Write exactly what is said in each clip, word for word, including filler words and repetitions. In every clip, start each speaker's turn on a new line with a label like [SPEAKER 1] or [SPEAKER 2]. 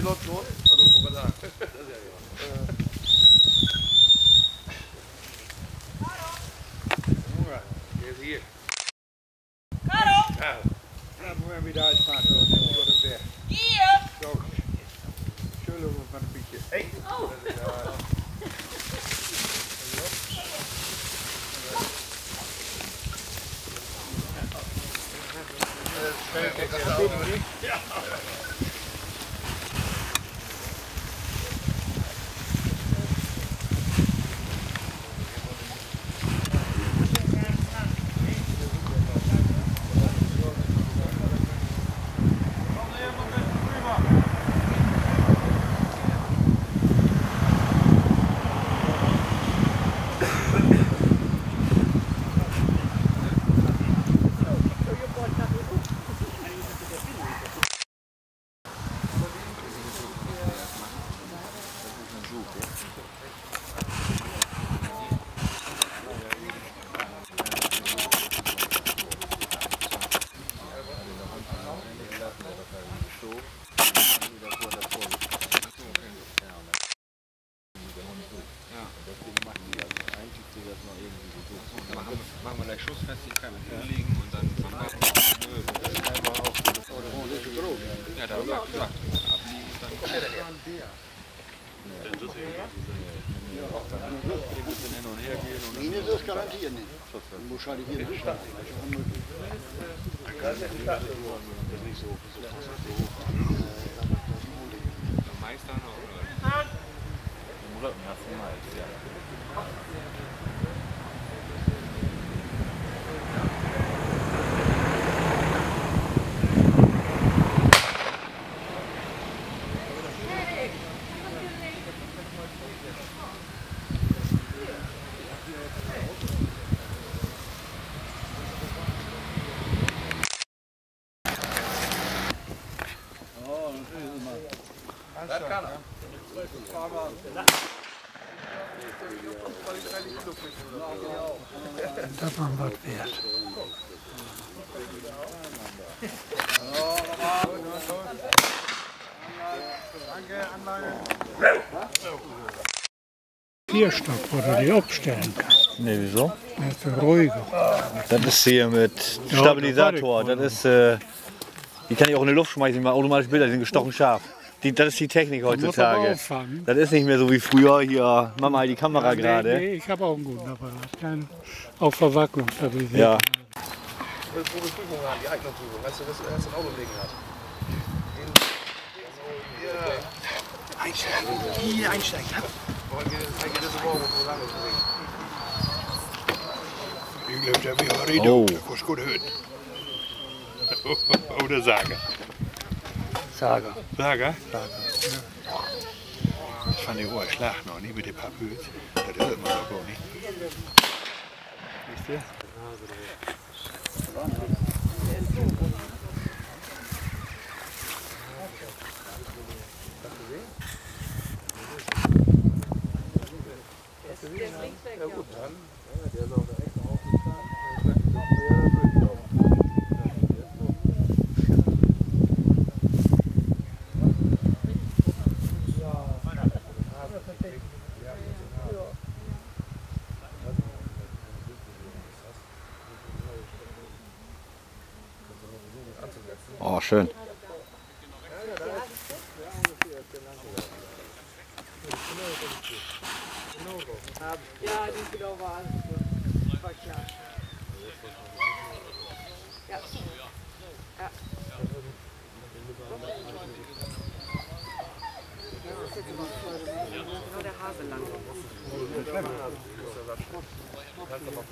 [SPEAKER 1] flott los. Also, wo wir sagen. Das ist ja ja. Der ist hier.
[SPEAKER 2] Caro!
[SPEAKER 1] Ja.
[SPEAKER 3] Dan moeten we weer uitgaan. Dan heb je wat een weg.
[SPEAKER 2] Hier!
[SPEAKER 3] Zo. Zullen we maar een beetje.
[SPEAKER 1] Hey.
[SPEAKER 2] Oh!
[SPEAKER 1] Ja.
[SPEAKER 4] Machen wir gleich Schussfestigkeit mit hinlegen und dann machen wir ja, da habe ich gesagt, abliegen und dann hin und her gehen und
[SPEAKER 5] Mine das garantiert nicht. Muss halt hier nicht starten.
[SPEAKER 1] Das ist nicht so so
[SPEAKER 4] Meistern oder? Im Rücken hast du mal, ja.
[SPEAKER 1] Das kann er.
[SPEAKER 3] Dat dan wat weer. Vierstock, wo du die abstellen kannst.
[SPEAKER 6] Ne, wieso?
[SPEAKER 3] Das ist ruhiger.
[SPEAKER 6] Das ist hier mit Stabilisator. Das ist, äh, die kann ich auch in die Luft schmeißen, mal automatisch Bilder, die sind gestochen scharf. Die, das ist die Technik heutzutage. Das ist nicht mehr so wie früher, hier, mach mal die Kamera
[SPEAKER 3] Nee,
[SPEAKER 6] gerade.
[SPEAKER 3] nee, ich habe auch einen guten Apparat. Kein, auf Verwacklung stabilisiert.
[SPEAKER 6] Ja.
[SPEAKER 1] Das ist wo wir Prüfungen haben, die Eignungsprüfung. Weißt du, dass er erst ein Auto legen hat?
[SPEAKER 5] Einsteigen. Hier einsteigen.
[SPEAKER 1] Wollen wir eigentlich das morgen so lange bringen?
[SPEAKER 5] Ik geloof dat we al reden.
[SPEAKER 6] Oh.
[SPEAKER 5] Dat was goed uit. Oder Sager.
[SPEAKER 3] Sager.
[SPEAKER 5] Sager? Sager. Das fand ich auch ein Schlag noch, nicht mit dem Papös. Das hört man doch gar nicht. Wisst ihr?
[SPEAKER 1] Ja gut, dann. Der ist auch der extra
[SPEAKER 6] Oh, schön.
[SPEAKER 2] Ja, die genau war alles gut. War klar. Ja. Ja. Das ist jetzt immer voll. Genau der Hase lang.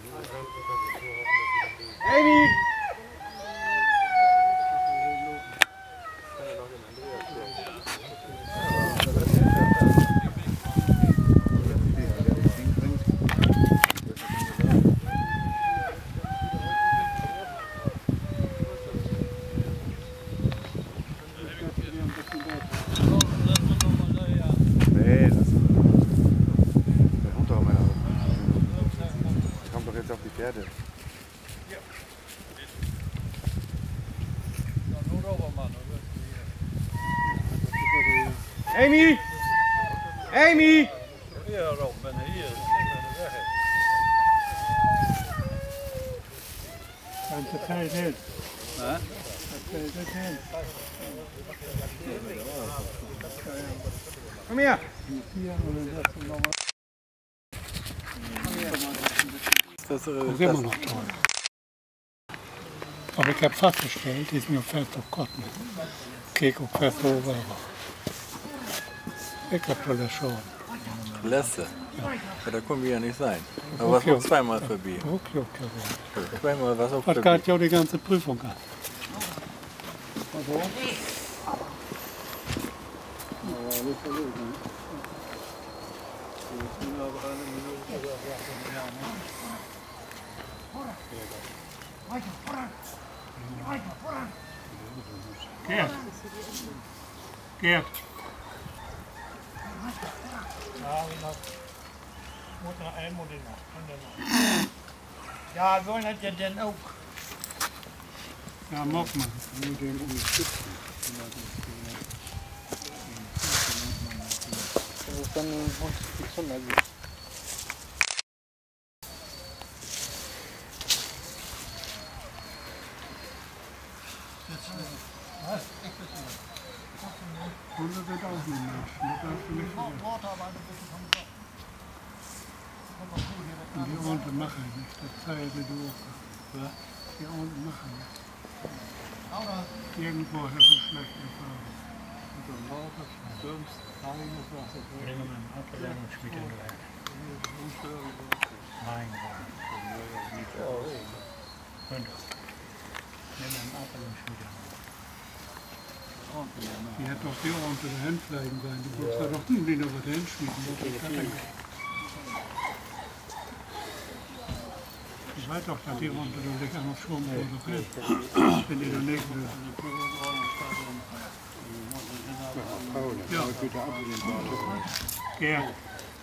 [SPEAKER 3] Amy! Amy! Amy!
[SPEAKER 5] Ja, Rob, ben hier.
[SPEAKER 3] En te tijd in.
[SPEAKER 5] Hè?
[SPEAKER 3] Kom hier!
[SPEAKER 5] Dat is
[SPEAKER 3] Dat is immer noch toll. Aber ich habe festgestellt, die ist mir fest auf Gott mit. Kijk ook fest over. Ich habe tolle Show.
[SPEAKER 5] Letzte. Ja, da kommen wir ja nicht sein. Aber was noch zweimal vorbei.
[SPEAKER 3] Okay, okay.
[SPEAKER 5] Zweimal was auch
[SPEAKER 3] Was
[SPEAKER 5] vorbei.
[SPEAKER 3] geht ja die ganze Prüfung an? Gerd. Gerd.
[SPEAKER 7] Ja, wollen dat je dan ook?
[SPEAKER 3] Ja, mag man. Je moet hem ondersteunen.
[SPEAKER 7] Dan moet ik zo naar
[SPEAKER 3] Und das wird auch nicht mehr. Das darfst du nicht vergessen. Und die Orte machen nicht. Das zeigt die durch. Die Orte machen nicht. Irgendwo hat es schlecht gefahren. Und dann war das sonst reines Wasser. Bringen wir einen Abwärmungsschmied in der Nein, die hat doch hier unter der Hand bleiben sein. Die muss da doch irgendwie noch was hinschmieden. Ich weiß doch, dass die unter der Licht noch schon wo doch hin. Wenn die da nicht will. Ja. Gerd.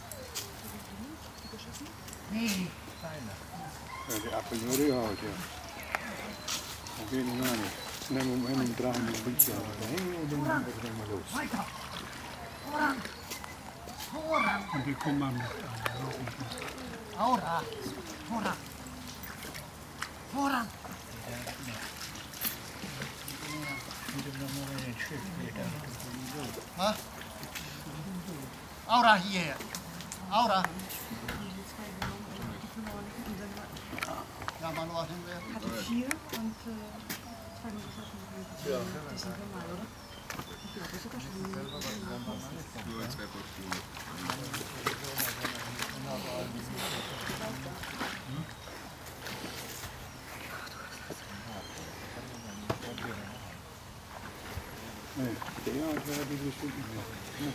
[SPEAKER 8] Ja, die Appelnori houdt, ja. Dat weet ik nog niet. Neem hem in een draai een beetje aan het heen en dan gaat het helemaal los.
[SPEAKER 3] Und die kommen nicht an.
[SPEAKER 7] Ahora, ahora, ahora. Was? Ahora hier. Ahora. Ja, man was hin wir.
[SPEAKER 2] Hatte vier und äh, zwei Minuten schon. Ja, das sind normal, oder? Ja, das ist sogar schon.
[SPEAKER 8] Nee, ja, ik heb die bestemd niet meer.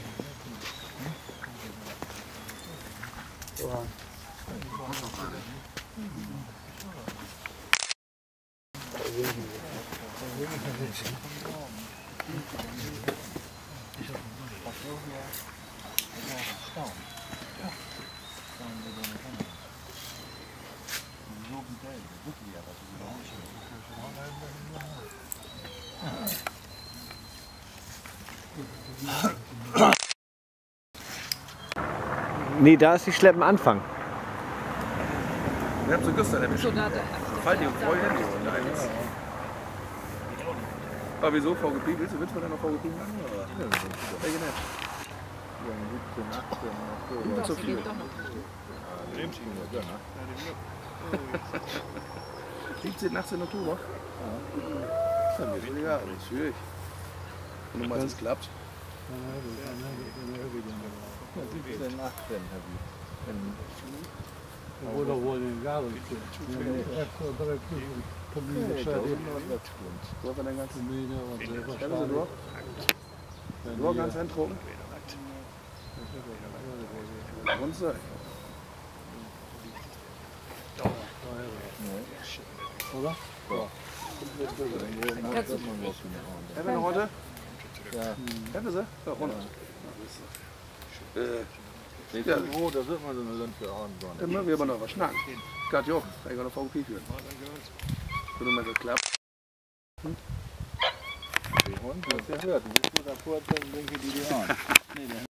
[SPEAKER 6] Nee, da ist die Schleppen Anfang.
[SPEAKER 1] Wir haben so gestern nämlich.
[SPEAKER 2] So, da, da.
[SPEAKER 1] Fall die voll Handy und eins. Aber wieso V G P? Willst du, willst du dann noch V G P machen? Oder? Welche nicht?
[SPEAKER 5] siebzehn, achtzehn,
[SPEAKER 1] Nicht so viel. siebzehn, achtzehn Oktober? Ja. Dann wird egal, das ist schwierig. Wenn du meinst, es klappt.
[SPEAKER 5] siebzehn, achtzehn habe ich.
[SPEAKER 8] Oder wohl in Galen.
[SPEAKER 1] Wo haben wir den ganzen?
[SPEAKER 8] Termine
[SPEAKER 1] Kennen Sie durch? Nur ganz enttrocken. Und so.
[SPEAKER 8] Oder?
[SPEAKER 1] Haben wir noch heute?
[SPEAKER 5] Ja.
[SPEAKER 1] Haben wir sie? Ja, runter. Äh,
[SPEAKER 5] Ich
[SPEAKER 1] Ja.
[SPEAKER 5] bin froh, da wird man so eine Land für Abend.
[SPEAKER 1] immer wir aber noch was schnacken. Gerade ja, da ich noch V G P führen. Würde mal geklappt. Und, du hast ja gehört, du bist guter Purt, dann denke ich die dir an.